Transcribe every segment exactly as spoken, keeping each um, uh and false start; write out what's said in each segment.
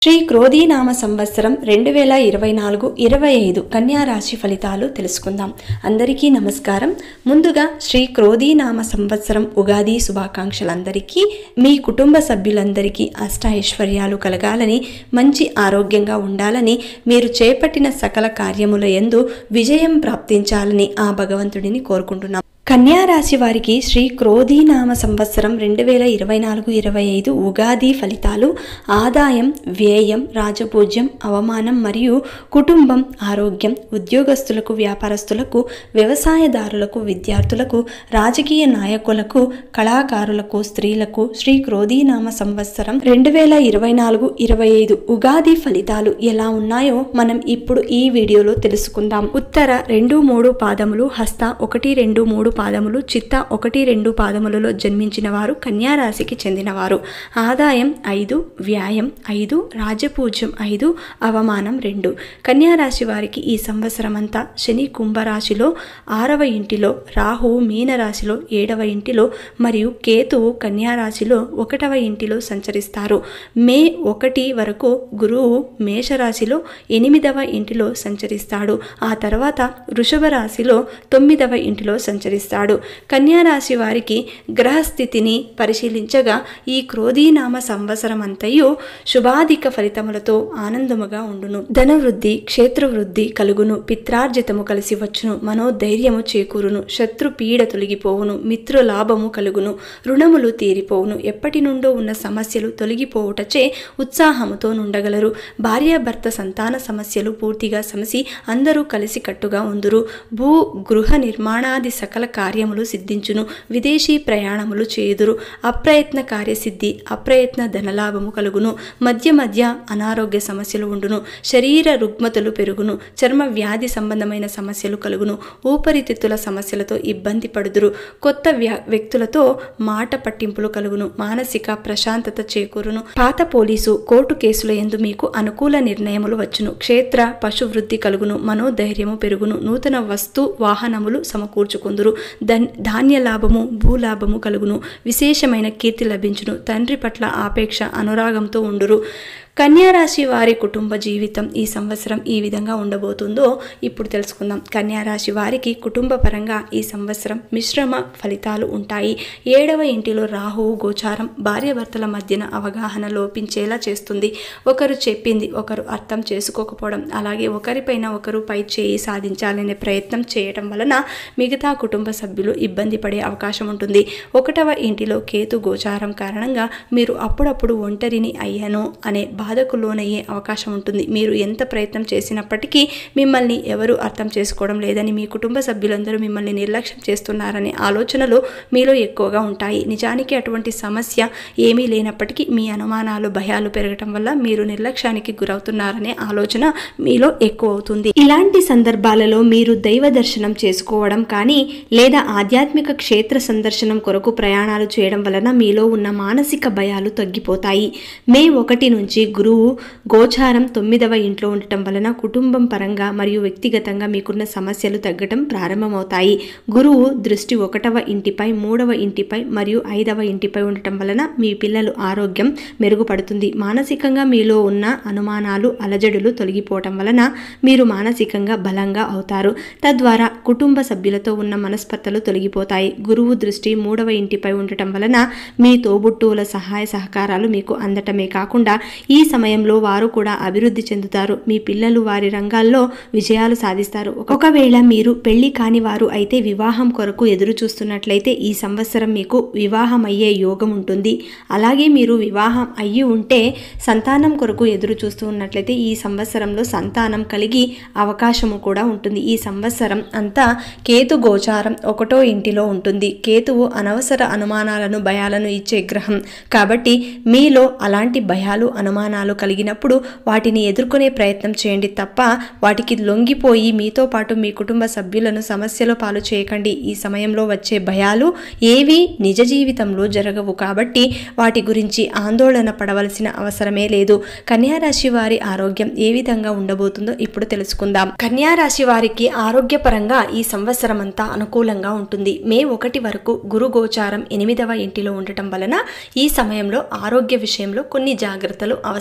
శ్రీ క్రోధీనామ సంవత్సరం రెండు వేల ఇరవై నాలుగు ఇరవై ఐదు కన్యా రాశి ఫలితాలు తెలుసుకుందాం. అందరికీ నమస్కారం. ముందుగా శ్రీ క్రోధీనామ సంవత్సరం ఉగాది శుభాకాంక్షలు. అందరికీ మీ కుటుంబ సభ్యులందరికీ అష్టైశ్వర్యాలు కలగాలని, మంచి ఆరోగ్యంగా ఉండాలని, మీరు చేపట్టిన సకల కార్యముల యందు విజయం ప్రాప్తించాలని ఆ భగవంతుడిని కోరుకుంటున్నాం. కన్యా రాశి వారికి శ్రీ క్రోధీనామ సంవత్సరం రెండు వేల ఇరవై నాలుగు ఇరవై ఐదు ఉగాది ఫలితాలు: ఆదాయం, వ్యయం, రాజపూజ్యం, అవమానం మరియు కుటుంబం, ఆరోగ్యం, ఉద్యోగస్తులకు, వ్యాపారస్తులకు, వ్యవసాయదారులకు, విద్యార్థులకు, రాజకీయ నాయకులకు, కళాకారులకు, స్త్రీలకు శ్రీ క్రోధీనామ సంవత్సరం రెండు వేల ఇరవై నాలుగు ఇరవై ఐదు ఉగాది ఫలితాలు ఎలా ఉన్నాయో మనం ఇప్పుడు ఈ వీడియోలో తెలుసుకుందాం. ఉత్తర రెండు మూడు పాదములు, హస్త ఒకటి రెండు మూడు పాదములు, చిత్త ఒకటి రెండు పాదములలో జన్మించిన వారు కన్యా రాశికి చెందినవారు. ఆదాయం ఐదు, వ్యాయం ఐదు, రాజపూజ్యం ఐదు, అవమానం రెండు. కన్యా రాశి వారికి ఈ సంవత్సరం అంతా శని కుంభరాశిలో ఆరవ ఇంటిలో, రాహువు మీనరాశిలో ఏడవ ఇంటిలో మరియు కేతువు కన్యా రాశిలో ఒకటవ ఇంటిలో సంచరిస్తారు. మే ఒకటి వరకు గురువు మేషరాశిలో ఎనిమిదవ ఇంటిలో సంచరిస్తాడు. ఆ తర్వాత వృషభ రాశిలో తొమ్మిదవ ఇంటిలో సంచరిస్తాడు. కన్యా రాశి వారికి గ్రహస్థితిని పరిశీలించగా ఈ క్రోధీనామ సంవత్సరం అంతయు శుభాధిక ఫలితములతో ఆనందముగా ఉండును. ధనవృద్ధి, క్షేత్రవృద్ధి కలుగును. పిత్రార్జితము కలిసి వచ్చును. మనోధైర్యము చేకూరును. శత్రు పీడ తొలగిపోవును. మిత్రు లాభము కలుగును. రుణములు తీరిపోవును. ఎప్పటి నుండో ఉన్న సమస్యలు తొలగిపోవుటచే ఉత్సాహముతో నుండగలరు. భార్యాభర్త సంతాన సమస్యలు పూర్తిగా సమసి అందరూ కలిసి కట్టుగా ఉందురు. భూ గృహ నిర్మాణాది సకల కార్యములు సిద్ధించును. విదేశీ ప్రయాణములు చేయుదురు. అప్రయత్న కార్యసిద్ధి, అప్రయత్న ధనలాభము కలుగును. మధ్య మధ్య అనారోగ్య సమస్యలు ఉండును. శరీర రుగ్మతలు పెరుగును. చర్మ వ్యాధి సంబంధమైన సమస్యలు కలుగును. ఊపరితిత్తుల సమస్యలతో ఇబ్బంది పడుదురు. కొత్త వ్యక్తులతో మాట పట్టింపులు కలుగును. మానసిక ప్రశాంతత చేకూరును. పాత పోలీసు కోర్టు కేసుల యందు మీకు అనుకూల నిర్ణయములు వచ్చును. క్షేత్ర పశువృద్ధి కలుగును. మనోధైర్యము పెరుగును. నూతన వస్తు వాహనములు సమకూర్చుకుందురు. ధాన్య లాభము, భూలాభము కలుగును. విశేషమైన కీర్తి లభించును. తండ్రి పట్ల ఆపేక్ష, అనురాగంతో ఉండురు. కన్యా రాశి వారి కుటుంబ జీవితం ఈ సంవత్సరం ఈ విధంగా ఉండబోతుందో ఇప్పుడు తెలుసుకుందాం. కన్యా రాశి వారికి కుటుంబ పరంగా ఈ సంవత్సరం మిశ్రమ ఫలితాలు ఉంటాయి. ఏడవ ఇంటిలో రాహువు గోచారం భార్యాభర్తల మధ్యన అవగాహన లోపించేలా చేస్తుంది. ఒకరు చెప్పింది ఒకరు అర్థం చేసుకోకపోవడం, అలాగే ఒకరిపైన ఒకరు పై చేయి సాధించాలనే ప్రయత్నం చేయటం వలన మిగతా కుటుంబ సభ్యులు ఇబ్బంది పడే అవకాశం ఉంటుంది. ఒకటవ ఇంటిలో కేతు గోచారం కారణంగా మీరు అప్పుడప్పుడు ఒంటరిని అయ్యాను అనే బాధకు లోనయ్యే అవకాశం ఉంటుంది. మీరు ఎంత ప్రయత్నం చేసినప్పటికీ మిమ్మల్ని ఎవరు అర్థం చేసుకోవడం లేదని, మీ కుటుంబ సభ్యులందరూ మిమ్మల్ని నిర్లక్ష్యం చేస్తున్నారనే ఆలోచనలు మీలో ఎక్కువగా ఉంటాయి. నిజానికి అటువంటి సమస్య ఏమీ లేనప్పటికీ మీ అనుమానాలు, భయాలు పెరగటం వల్ల మీరు నిర్లక్ష్యానికి గురవుతున్నారనే ఆలోచన మీలో ఎక్కువ అవుతుంది. ఇలాంటి సందర్భాలలో మీరు దైవ దర్శనం చేసుకోవడం కానీ లేదా ఆధ్యాత్మిక క్షేత్ర సందర్శనం కొరకు ప్రయాణాలు చేయడం వలన మీలో ఉన్న మానసిక భయాలు తగ్గిపోతాయి. మే ఒకటి నుంచి గురువు గోచారం తొమ్మిదవ ఇంట్లో ఉండటం వలన కుటుంబం పరంగా మరియు వ్యక్తిగతంగా మీకున్న సమస్యలు తగ్గటం ప్రారంభమవుతాయి. గురువు దృష్టి ఒకటవ ఇంటిపై, మూడవ ఇంటిపై మరియు ఐదవ ఇంటిపై ఉండటం వలన మీ పిల్లలు ఆరోగ్యం మెరుగుపడుతుంది. మానసికంగా మీలో ఉన్న అనుమానాలు, అలజడులు తొలగిపోవటం వలన మీరు మానసికంగా బలంగా అవుతారు. తద్వారా కుటుంబ సభ్యులతో ఉన్న మనస్పర్ధలు తొలగిపోతాయి. గురువు దృష్టి మూడవ ఇంటిపై ఉండటం వలన మీ తోబుట్టువుల సహాయ సహకారాలు మీకు అందటమే కాకుండా ఈ సమయంలో వారు కూడా అభివృద్ధి చెందుతారు. మీ పిల్లలు వారి రంగాల్లో విజయాలు సాధిస్తారు. ఒకవేళ మీరు పెళ్లి కాని వారు అయితే వివాహం కొరకు ఎదురు చూస్తున్నట్లయితే ఈ సంవత్సరం మీకు వివాహం అయ్యే యోగం ఉంటుంది. అలాగే మీరు వివాహం అయ్యి ఉంటే సంతానం కొరకు ఎదురు చూస్తూ ఉన్నట్లయితే ఈ సంవత్సరంలో సంతానం కలిగి అవకాశము కూడా ఉంటుంది. ఈ సంవత్సరం అంతా కేతు గోచారం ఒకటో ఇంటిలో ఉంటుంది. కేతువు అనవసర అనుమానాలను, భయాలను ఇచ్చే గ్రహం కాబట్టి మీలో అలాంటి భయాలు, అనుమానాలు కలిగినప్పుడు వాటిని ఎదుర్కొనే ప్రయత్నం చేయండి తప్ప వాటికి లొంగిపోయి మీతో పాటు మీ కుటుంబ సభ్యులను సమస్యల పాలు చేయకండి. ఈ సమయంలో వచ్చే భయాలు ఏవి నిజ జీవితంలో జరగవు కాబట్టి వాటి గురించి ఆందోళన పడవలసిన అవసరమే లేదు. కన్యా రాశి వారి ఆరోగ్యం ఏ విధంగా ఉండబోతుందో ఇప్పుడు తెలుసుకుందాం. కన్యా రాశి వారికి ఆరోగ్యపరంగా ఈ సంవత్సరం అంతా అనుకూలంగా ఉంటుంది. మే ఒకటి వరకు గురు గోచారం ఎనిమిదవ ఇంటిలో ఉండటం వలన ఈ సమయంలో ఆరోగ్య విషయంలో కొన్ని జాగ్రత్తలు అవసరం.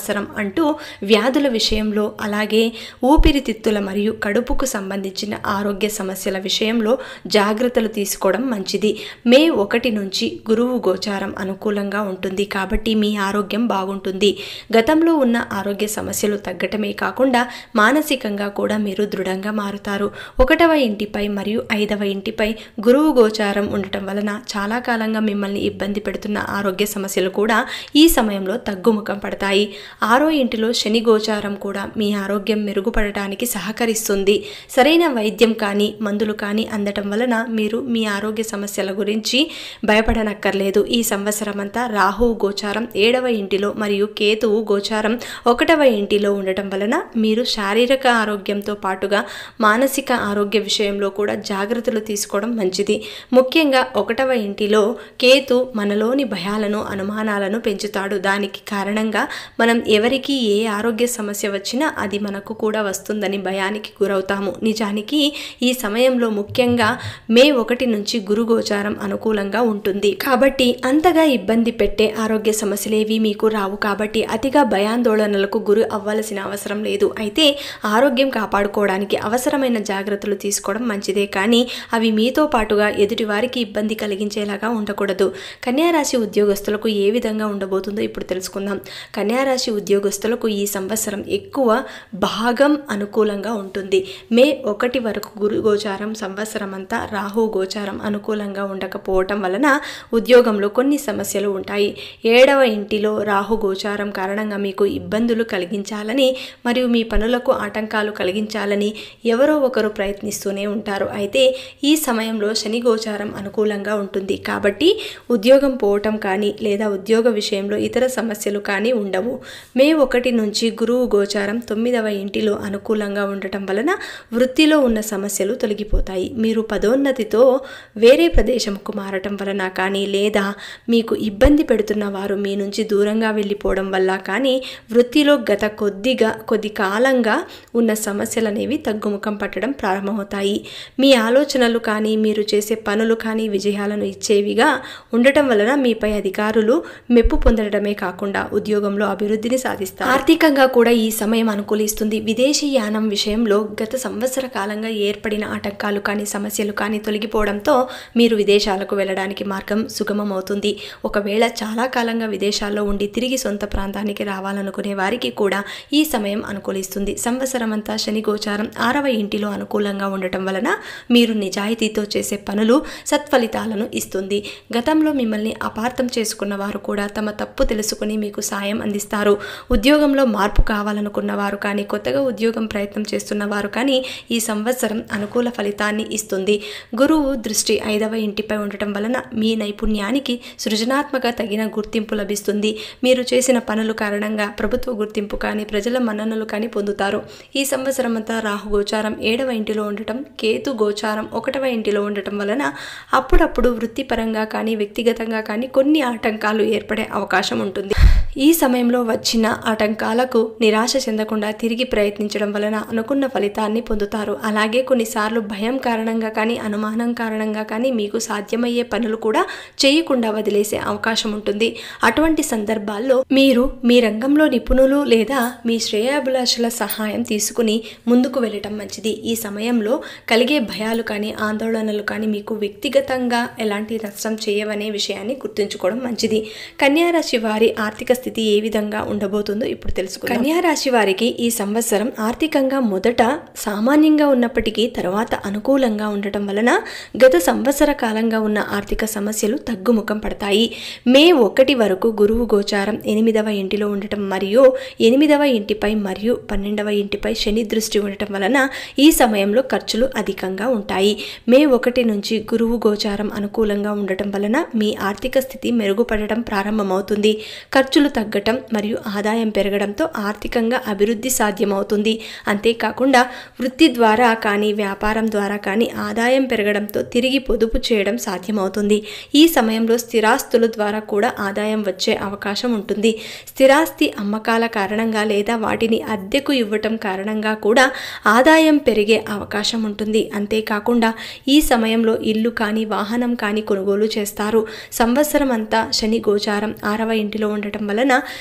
సంవత్సరం అంటూ వ్యాధుల విషయంలో, అలాగే ఊపిరితిత్తుల మరియు కడుపుకు సంబంధించిన ఆరోగ్య సమస్యల విషయంలో జాగ్రత్తలు తీసుకోవడం మంచిది. మే ఒకటి నుంచి గురువు గోచారం అనుకూలంగా ఉంటుంది కాబట్టి మీ ఆరోగ్యం బాగుంటుంది. గతంలో ఉన్న ఆరోగ్య సమస్యలు తగ్గటమే కాకుండా మానసికంగా కూడా మీరు దృఢంగా మారుతారు. ఒకటవ ఇంటిపై మరియు ఐదవ ఇంటిపై గురువు గోచారం ఉండటం వలన చాలా కాలంగా మిమ్మల్ని ఇబ్బంది పెడుతున్న ఆరోగ్య సమస్యలు కూడా ఈ సమయంలో తగ్గుముఖం పడతాయి. ఆరో ఇంటిలో శని గోచారం కూడా మీ ఆరోగ్యం మెరుగుపడటానికి సహకరిస్తుంది. సరైన వైద్యం కానీ మందులు కానీ అందటం వలన మీరు మీ ఆరోగ్య సమస్యల గురించి భయపడనక్కర్లేదు. ఈ సంవత్సరం అంతా రాహువు గోచారం ఏడవ ఇంటిలో మరియు కేతువు గోచారం ఒకటవ ఇంటిలో ఉండటం వలన మీరు శారీరక ఆరోగ్యంతో పాటుగా మానసిక ఆరోగ్య విషయంలో కూడా జాగ్రత్తలు తీసుకోవడం మంచిది. ముఖ్యంగా ఒకటవ ఇంటిలో కేతు మనలోని భయాలను అనుమానాలను పెంచుతాడు. దానికి కారణంగా మనం ఎవరికి ఏ ఆరోగ్య సమస్య వచ్చినా అది మనకు కూడా వస్తుందని భయానికి గురవుతాము. నిజానికి ఈ సమయంలో ముఖ్యంగా మే ఒకటి నుంచి గురు గోచారం అనుకూలంగా ఉంటుంది కాబట్టి అంతగా ఇబ్బంది పెట్టే ఆరోగ్య సమస్యలేవి మీకు రావు. కాబట్టి అతిగా భయాందోళనలకు గురి అవ్వాల్సిన అవసరం లేదు. అయితే ఆరోగ్యం కాపాడుకోవడానికి అవసరమైన జాగ్రత్తలు తీసుకోవడం మంచిదే, కానీ అవి మీతో పాటుగా ఎదుటి వారికి ఇబ్బంది కలిగించేలాగా ఉండకూడదు. కన్యారాశి ఉద్యోగస్తులకు ఏ విధంగా ఉండబోతుందో ఇప్పుడు తెలుసుకుందాం. కన్యారాశి ఉద్యోగస్తులకు ఈ సంవత్సరం ఎక్కువ భాగం అనుకూలంగా ఉంటుంది. మే ఒకటి వరకు గురు గోచారం, సంవత్సరం అంతా రాహు గోచారం అనుకూలంగా ఉండకపోవటం వలన ఉద్యోగంలో కొన్ని సమస్యలు ఉంటాయి. ఏడవ ఇంటిలో రాహు గోచారం కారణంగా మీకు ఇబ్బందులు కలిగించాలని మరియు మీ పనులకు ఆటంకాలు కలిగించాలని ఎవరో ఒకరు ప్రయత్నిస్తూనే ఉంటారు. అయితే ఈ సమయంలో శని గోచారం అనుకూలంగా ఉంటుంది కాబట్టి ఉద్యోగం పోవటం కానీ లేదా ఉద్యోగ విషయంలో ఇతర సమస్యలు కానీ ఉండవు. మే ఒకటి నుంచి గురువు గోచారం తొమ్మిదవ ఇంటిలో అనుకూలంగా ఉండటం వలన వృత్తిలో ఉన్న సమస్యలు తొలగిపోతాయి. మీరు పదోన్నతితో వేరే ప్రదేశంకు మారటం వలన కానీ లేదా మీకు ఇబ్బంది పెడుతున్న వారు మీ నుంచి దూరంగా వెళ్ళిపోవడం వల్ల కానీ వృత్తిలో గత కొద్దిగా కొద్ది కాలంగా ఉన్న సమస్యలు అనేవి తగ్గుముఖం పట్టడం ప్రారంభమవుతాయి. మీ ఆలోచనలు కానీ మీరు చేసే పనులు కానీ విజయాలను ఇచ్చేవిగా ఉండటం వలన మీపై అధికారులు మెప్పు పొందడమే కాకుండా ఉద్యోగంలో అభివృద్ధిని సాధిస్తారు. ఆర్థికంగా కూడా ఈ సమయం అనుకూలిస్తుంది. విదేశీ యానం విషయంలో గత సంవత్సర కాలంగా ఏర్పడిన ఆటంకాలు కానీ సమస్యలు కానీ తొలగిపోవడంతో మీరు విదేశాలకు వెళ్ళడానికి మార్గం సుగమం అవుతుంది. ఒకవేళ చాలా కాలంగా విదేశాల్లో ఉండి తిరిగి సొంత ప్రాంతానికి రావాలనుకునే వారికి కూడా ఈ సమయం అనుకూలిస్తుంది. సంవత్సరం అంతా శని గోచారం ఆరవ ఇంటిలో అనుకూలంగా ఉండటం వలన మీరు నిజాయితీతో చేసే పనులు సత్ఫలితాలను ఇస్తుంది. గతంలో మిమ్మల్ని అపార్థం చేసుకున్న వారు కూడా తమ తప్పు తెలుసుకుని మీకు సాయం అందిస్తారు. ఉద్యోగంలో మార్పు కావాలనుకున్న వారు కానీ కొత్తగా ఉద్యోగం ప్రయత్నం చేస్తున్న వారు కానీ ఈ సంవత్సరం అనుకూల ఫలితాన్ని ఇస్తుంది. గురువు దృష్టి ఐదవ ఇంటిపై ఉండటం వలన మీ నైపుణ్యానికి సృజనాత్మక తగిన గుర్తింపు లభిస్తుంది. మీరు చేసిన పనుల కారణంగా ప్రభుత్వ గుర్తింపు కానీ ప్రజల మన్ననలు కానీ పొందుతారు. ఈ సంవత్సరం అంతా రాహు గోచారం ఏడవ ఇంటిలో ఉండటం, కేతు గోచారం ఒకటవ ఇంటిలో ఉండటం వలన అప్పుడప్పుడు వృత్తిపరంగా కానీ వ్యక్తిగతంగా కానీ కొన్ని ఆటంకాలు ఏర్పడే అవకాశం ఉంటుంది. ఈ సమయంలో వచ్చిన ఆటంకాలకు నిరాశ చెందకుండా తిరిగి ప్రయత్నించడం వలన అనుకున్న ఫలితాన్ని పొందుతారు. అలాగే కొన్నిసార్లు భయం కారణంగా కానీ అనుమానం కారణంగా కానీ మీకు సాధ్యమయ్యే పనులు కూడా చేయకుండా వదిలేసే అవకాశం ఉంటుంది. అటువంటి సందర్భాల్లో మీరు మీ రంగంలో నిపుణులు లేదా మీ శ్రేయాభిలాషుల సహాయం తీసుకుని ముందుకు వెళ్ళటం మంచిది. ఈ సమయంలో కలిగే భయాలు కానీ ఆందోళనలు కానీ మీకు వ్యక్తిగతంగా ఎలాంటి నష్టం చేయవనే విషయాన్ని గుర్తుంచుకోవడం మంచిది. కన్యారాశి వారి ఆర్థిక స్థితి ఏ విధంగా ఉండబోతుందో ఇప్పుడు తెలుసుకుందాం. కన్యారాశి వారికి ఈ సంవత్సరం ఆర్థికంగా మొదట సామాన్యంగా ఉన్నప్పటికీ తర్వాత అనుకూలంగా ఉండటం వలన గత సంవత్సర కాలంగా ఉన్న ఆర్థిక సమస్యలు తగ్గుముఖం పడతాయి. మే ఒకటి వరకు గురువు గోచారం ఎనిమిదవ ఇంటిలో ఉండటం మరియు ఎనిమిదవ ఇంటిపై మరియు పన్నెండవ ఇంటిపై శని దృష్టి ఉండటం వలన ఈ సమయంలో ఖర్చులు అధికంగా ఉంటాయి. మే ఒకటి నుంచి గురువు గోచారం అనుకూలంగా ఉండటం వలన మీ ఆర్థిక స్థితి మెరుగుపడటం ప్రారంభమవుతుంది. ఖర్చులు తగ్గటం మరియు ఆదాయం పెరగడంతో ఆర్థికంగా అభివృద్ధి సాధ్యమవుతుంది. అంతేకాకుండా వృత్తి ద్వారా కానీ వ్యాపారం ద్వారా కానీ ఆదాయం పెరగడంతో తిరిగి పొదుపు చేయడం సాధ్యమవుతుంది. ఈ సమయంలో స్థిరాస్తుల ద్వారా కూడా ఆదాయం వచ్చే అవకాశం ఉంటుంది. స్థిరాస్తి అమ్మకాల కారణంగా లేదా వాటిని అద్దెకు ఇవ్వటం కారణంగా కూడా ఆదాయం పెరిగే అవకాశం ఉంటుంది. అంతేకాకుండా ఈ సమయంలో ఇల్లు కానీ వాహనం కానీ కొనుగోలు చేస్తారు. సంవత్సరం అంతా శని గోచారం ఆరవ ఇంటిలో ఉండటం వలన ఉద్యోగ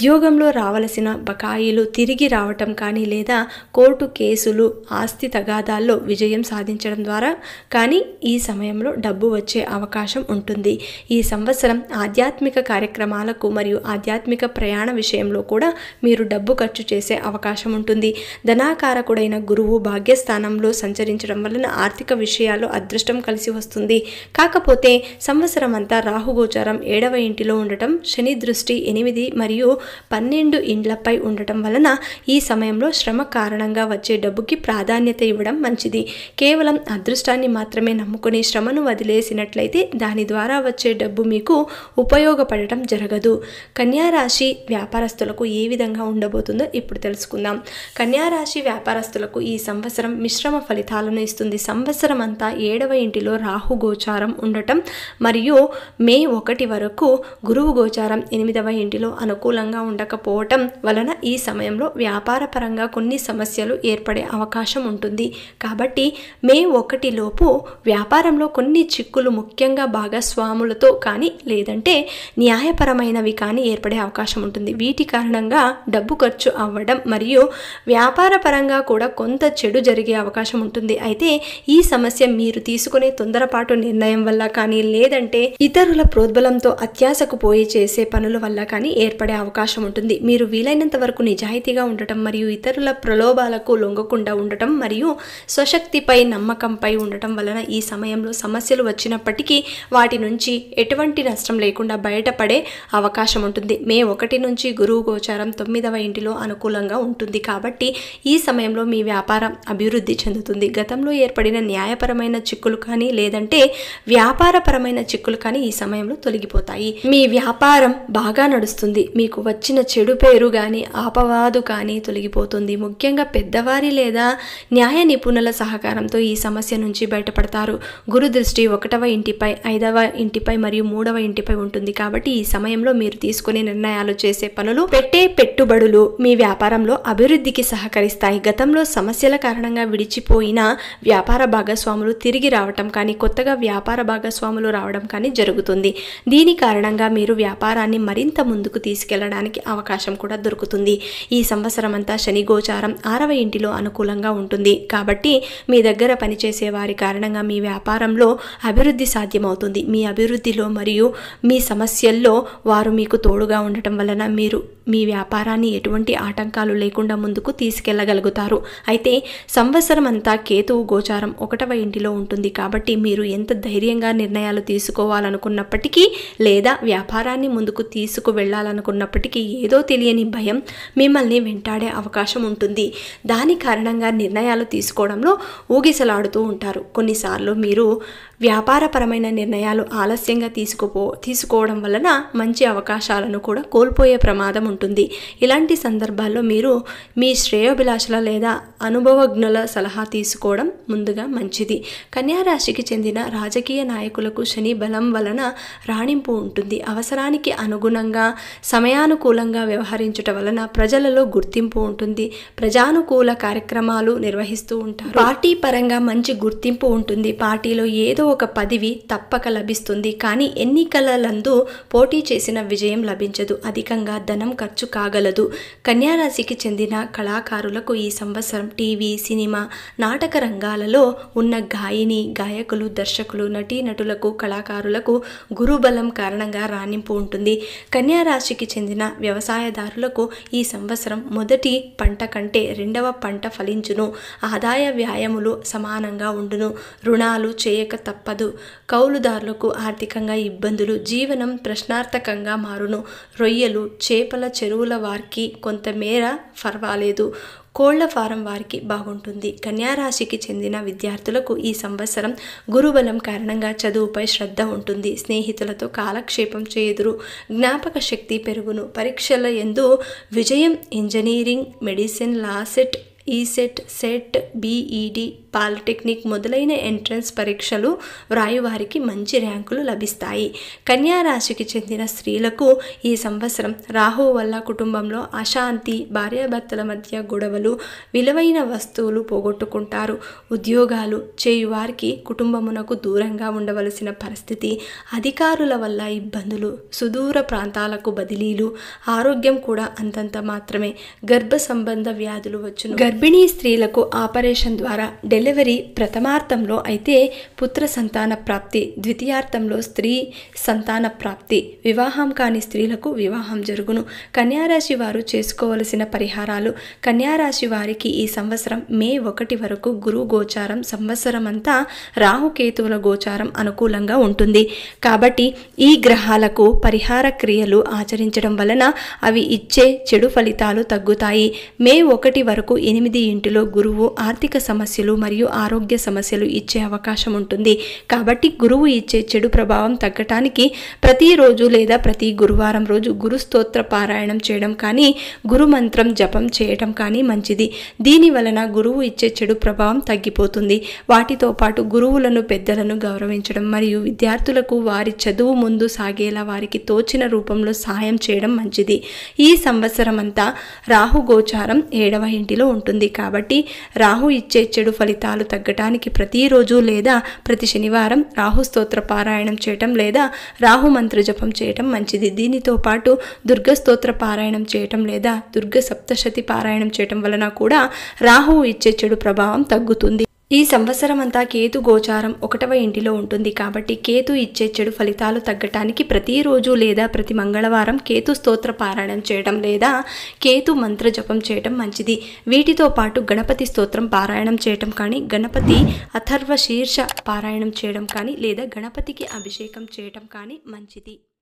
ఉద్యోగంలో రావలసిన బకాయిలు తిరిగి రావటం కానీ లేదా కోర్టు కేసులు ఆస్తి తగాదాల్లో విజయం సాధించడం ద్వారా కానీ ఈ సమయంలో డబ్బు వచ్చే అవకాశం ఉంటుంది. ఈ సంవత్సరం ఆధ్యాత్మిక కార్యక్రమాలకు మరియు ఆధ్యాత్మిక ప్రయాణ విషయంలో కూడా మీరు డబ్బు ఖర్చు చేసే అవకాశం ఉంటుంది. ధనాకారకుడైన గురువు భాగ్యస్థానంలో సంచరించడం వలన ఆర్థిక విషయాల్లో అదృష్టం కలిసి వస్తుంది. కాకపోతే సంవత్సరం అంతా రాహుగోచారం ఏడవ ఇంటిలో ఉండటం, శని దృష్టి ఎనిమిది మరియు పన్నెండు ఇండ్లపై ఉండటం వలన ఈ సమయంలో శ్రమ కారణంగా వచ్చే డబ్బుకి ప్రాధాన్యత ఇవ్వడం మంచిది. కేవలం అదృష్టాన్ని మాత్రమే నమ్ముకుని శ్రమను వదిలేసినట్లయితే దాని ద్వారా వచ్చే డబ్బు మీకు ఉపయోగపడటం జరగదు. కన్యారాశి వ్యాపారస్తులకు ఏ విధంగా ఉండబోతుందో ఇప్పుడు తెలుసుకుందాం. కన్యారాశి వ్యాపారస్తులకు ఈ సంవత్సరం మిశ్రమ ఫలితాలను ఇస్తుంది. సంవత్సరం అంతా ఏడవ ఇంటిలో రాహు గోచారం ఉండటం మరియు మే ఒకటి వరకు గురువు గోచారం ఎనిమిదవ ఇంటిలో అనుకూలంగా ఉండకపోవటం వలన ఈ సమయంలో వ్యాపార పరంగా కొన్ని సమస్యలు ఏర్పడే అవకాశం ఉంటుంది. కాబట్టి మే ఒకటి లోపు వ్యాపారంలో కొన్ని చిక్కులు ముఖ్యంగా భాగస్వాములతో కానీ లేదంటే న్యాయపరమైనవి కానీ ఏర్పడే అవకాశం ఉంటుంది. వీటి కారణంగా డబ్బు ఖర్చు అవ్వడం మరియు వ్యాపార పరంగా కూడా కొంత చెడు జరిగే అవకాశం ఉంటుంది. అయితే ఈ సమస్య మీరు తీసుకునే తొందరపాటు నిర్ణయం వల్ల కానీ లేదంటే ఇతరుల ప్రోద్బలంతో అత్యాశకు పోయి చేసే పనుల వల్ల కానీ ఏర్పడే అవకాశం ఉంటుంది. మీరు వీలైనంత వరకు నిజాయితీగా ఉండటం మరియు ఇతరుల ప్రలోభాలకు లొంగకుండా ఉండటం మరియు స్వశక్తిపై నమ్మకంపై ఉండటం వలన ఈ సమయంలో సమస్యలు వచ్చినప్పటికీ వాటి నుంచి ఎటువంటి నష్టం లేకుండా బయటపడే అవకాశం ఉంటుంది. మే ఒకటి నుంచి గురువు గోచారం తొమ్మిదవ ఇంటిలో అనుకూలంగా ఉంటుంది. కాబట్టి ఈ సమయంలో మీ వ్యాపారం అభివృద్ధి చెందుతుంది. గతంలో ఏర్పడిన న్యాయపరమైన చిక్కులు కానీ లేదంటే వ్యాపారపరమైన చిక్కులు కానీ ఈ సమయంలో తొలగిపోతాయి. మీ వ్యాపారం బాగా నడుస్తుంది. మీకు వచ్చిన చెడు పేరు కానీ ఆపవాదు కానీ తొలగిపోతుంది. ముఖ్యంగా పెద్దవారి లేదా న్యాయ నిపుణుల సహకారంతో ఈ సమస్య నుంచి బయటపడతారు. గురు దృష్టి ఒకటవ ఇంటిపై, ఐదవ ఇంటిపై మరియు మూడవ ఇంటిపై ఉంటుంది. కాబట్టి ఈ సమయంలో మీరు తీసుకునే నిర్ణయాలు, చేసే పనులు, పెట్టే పెట్టుబడులు మీ వ్యాపారంలో అభివృద్ధికి సహకరిస్తాయి. గతంలో సమస్యల కారణంగా విడిచిపోయిన వ్యాపార భాగస్వాములు తిరిగి రావటం కానీ కొత్తగా వ్యాపార భాగస్వాములు రావడం కానీ జరుగుతుంది. దీని కారణంగా మీరు వ్యాపారాన్ని మరింత ముందుకు తీసుకెళ్లడానికి అవకాశం కూడా దొరుకుతుంది. ఈ సంవత్సరం అంతా శని గోచారం ఆరవ ఇంటిలో అనుకూలంగా ఉంటుంది. కాబట్టి మీ దగ్గర పనిచేసే వారి కారణంగా మీ వ్యాపారంలో అభివృద్ధి సాధ్యమవుతుంది. మీ అభివృద్ధిలో మరియు మీ సమస్యల్లో వారు మీకు తోడుగా ఉండటం వలన మీరు మీ వ్యాపారాన్ని ఎటువంటి ఆటంకాలు లేకుండా ముందుకు తీసుకెళ్లగలుగుతారు. అయితే సంవత్సరం అంతా కేతువు గోచారం ఒకటవ ఇంటిలో ఉంటుంది. కాబట్టి మీరు ఎంత ధైర్యంగా నిర్ణయాలు తీసుకోవాలనుకున్నప్పటికీ లేదా వ్యాపారాన్ని ముందుకు తీసుకు వెళ్ళాలనుకున్నప్పటికీ ఏదో తెలియని భయం మిమ్మల్ని వెంటాడే అవకాశం ఉంటుంది. దాని కారణంగా నిర్ణయాలు తీసుకోవడంలో ఊగిసలాడుతూ ఉంటారు. కొన్నిసార్లు మీరు వ్యాపారపరమైన నిర్ణయాలు ఆలస్యంగా తీసుకోపో తీసుకోవడం వలన మంచి అవకాశాలను కూడా కోల్పోయే ప్రమాదం ఉంటుంది. ఇలాంటి సందర్భాల్లో మీరు మీ శ్రేయోభిలాషుల లేదా అనుభవజ్ఞుల సలహా తీసుకోవడం ముందుగా మంచిది. కన్యారాశికి చెందిన రాజకీయ నాయకులకు శని బలం వలన రాణింపు ఉంటుంది. అవసరానికి అనుగుణంగా సమయానుకూలంగా వ్యవహరించటం వలన ప్రజలలో గుర్తింపు ఉంటుంది. ప్రజానుకూల కార్యక్రమాలు నిర్వహిస్తూ ఉంటారు. పార్టీ పరంగా మంచి గుర్తింపు ఉంటుంది. పార్టీలో ఏదో ఒక పదవి తప్పక లభిస్తుంది. కానీ ఎన్నికలందు పోటీ చేసిన విజయం లభించదు. అధికంగా ధనం ఖర్చు కాగలదు. కన్యారాశికి చెందిన కళాకారులకు ఈ సంవత్సరం టీవీ, సినిమా, నాటక రంగాలలో ఉన్న గాయని, గాయకులు, దర్శకులు, నటీనటులకు, కళాకారులకు గురుబలం కారణంగా రాణింపు ఉంటుంది. కన్యారాశికి చెందిన వ్యవసాయదారులకు ఈ సంవత్సరం మొదటి పంట కంటే రెండవ పంట ఫలించును. ఆదాయ వ్యాయములు సమానంగా ఉండును. రుణాలు చేయక తప్పదు. కౌలుదారులకు ఆర్థికంగా ఇబ్బందులు, జీవనం ప్రశ్నార్థకంగా మారును. రొయ్యలు, చేపల చెరువుల వారికి కొంతమేర పర్వాలేదు. కోళ్ల ఫారం వారికి బాగుంటుంది. కన్యారాశికి చెందిన విద్యార్థులకు ఈ సంవత్సరం గురుబలం కారణంగా చదువుపై శ్రద్ధ ఉంటుంది. స్నేహితులతో కాలక్షేపం చేయుదురు. జ్ఞాపక శక్తి పెరుగును. పరీక్షల యందు విజయం. Engineering, medicine, law CET, ECET, CET, BEd polytechnic మొదలైన ఎంట్రన్స్ పరీక్షలు వ్రాయువారికి మంచి ర్యాంకులు లభిస్తాయి. కన్యా రాశికి చెందిన స్త్రీలకు ఈ సంవత్సరం రాహువు వల్ల కుటుంబంలో అశాంతి, భార్యాభర్తల మధ్య గొడవలు, విలువైన వస్తువులు పోగొట్టుకుంటారు. ఉద్యోగాలు చేయువారికి కుటుంబమునకు దూరంగా ఉండవలసిన పరిస్థితి, అధికారుల వల్ల ఇబ్బందులు, సుదూర ప్రాంతాలకు బదిలీలు, ఆరోగ్యం కూడా అంతంత మాత్రమే. గర్భ సంబంధ వ్యాధులు వచ్చును. గర్భిణీ స్త్రీలకు ఆపరేషన్ ద్వారా డెలివరీ ప్రథమార్థంలో అయితే పుత్ర సంతాన ప్రాప్తి, ద్వితీయార్థంలో స్త్రీ సంతాన ప్రాప్తి, వివాహం కాని స్త్రీలకు వివాహం జరుగును. కన్యారాశి వారు చేసుకోవలసిన పరిహారాలు. కన్యారాశి వారికి ఈ సంవత్సరం మే ఒకటి వరకు గురు గోచారం, సంవత్సరం అంతా రాహుకేతువుల గోచారం అనుకూలంగా ఉంటుంది. కాబట్టి ఈ గ్రహాలకు పరిహార క్రియలు ఆచరించడం వలన అవి ఇచ్చే చెడు ఫలితాలు తగ్గుతాయి. మే ఒకటి వరకు ఎనిమిది ఇంటిలో గురువు ఆర్థిక సమస్యలు మరియు ఆరోగ్య సమస్యలు ఇచ్చే అవకాశం ఉంటుంది. కాబట్టి గురువు ఇచ్చే చెడు ప్రభావం తగ్గటానికి ప్రతిరోజు లేదా ప్రతి గురువారం రోజు గురు స్తోత్ర పారాయణం చేయడం కానీ, గురు మంత్రం జపం చేయడం కానీ మంచిది. దీని వలన గురువు ఇచ్చే చెడు ప్రభావం తగ్గిపోతుంది. వాటితో పాటు గురువులను, పెద్దలను గౌరవించడం మరియు విద్యార్థులకు వారి చదువు ముందు సాగేలా వారికి తోచిన రూపంలో సహాయం చేయడం మంచిది. ఈ సంవత్సరం అంతా రాహు గోచారం ఏడవ ఇంటిలో ఉంటుంది. కాబట్టి రాహు ఇచ్చే చెడు ఫలితాలు తగ్గటానికి ప్రతిరోజు లేదా ప్రతి శనివారం రాహు స్తోత్ర పారాయణం చేయటం లేదా రాహు మంత్ర జపం చేయటం మంచిది. దీనితో పాటు దుర్గ స్తోత్ర పారాయణం చేయటం లేదా దుర్గ సప్తశతి పారాయణం చేయటం వలన కూడా రాహువు ఇచ్చే చెడు ప్రభావం తగ్గుతుంది. ఈ సంవత్సరం అంతా కేతు గోచారం ఒకటవ ఇంటిలో ఉంటుంది. కాబట్టి కేతు ఇచ్చే చెడు ఫలితాలు తగ్గటానికి ప్రతిరోజు లేదా ప్రతి మంగళవారం కేతు స్తోత్ర పారాయణం చేయడం లేదా కేతు మంత్ర జపం చేయటం మంచిది. వీటితో పాటు గణపతి స్తోత్రం పారాయణం చేయటం కానీ, గణపతి అథర్వ శీర్ష పారాయణం చేయడం కానీ లేదా గణపతికి అభిషేకం చేయటం కానీ మంచిది.